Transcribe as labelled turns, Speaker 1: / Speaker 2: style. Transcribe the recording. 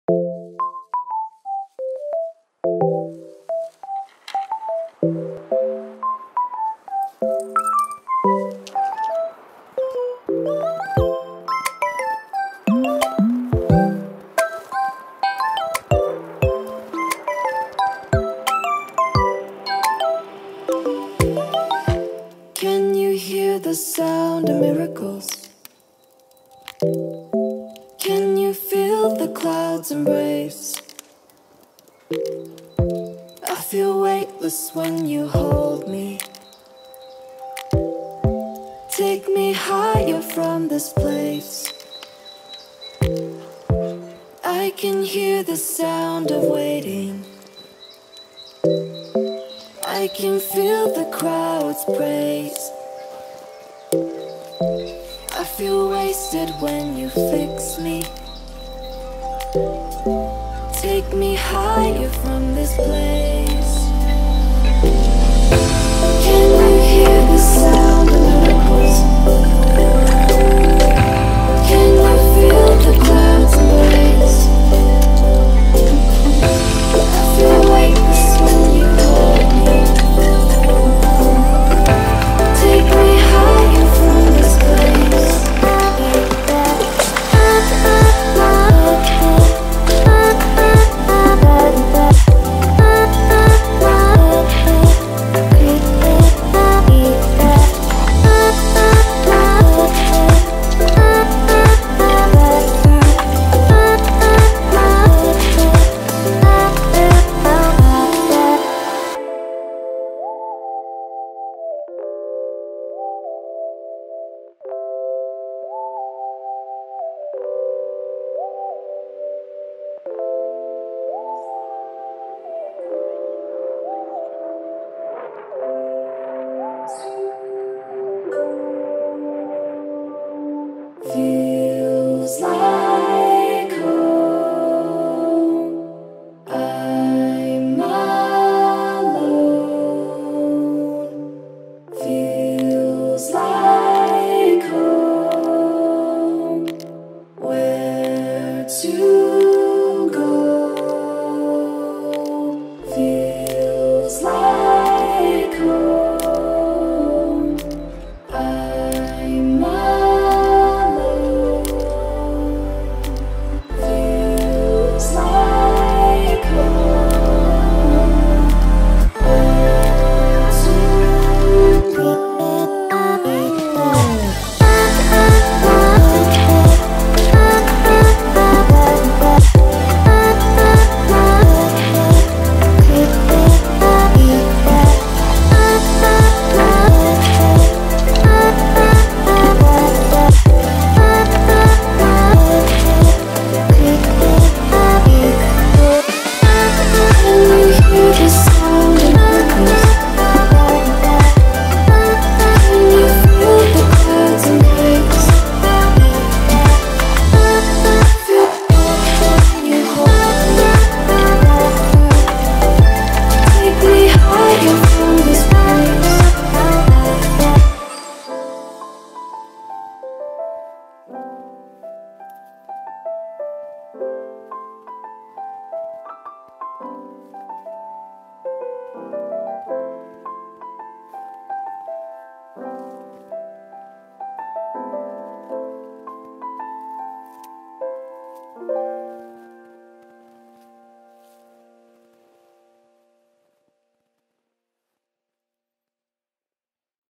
Speaker 1: Can you hear the sound of miracles? Can you feel the clouds embrace? I feel weightless when you hold me. Take me higher from this place. I can hear the sound of waiting. I can feel the crowd's praise. I feel wasted when you fix me. Take me higher from this place.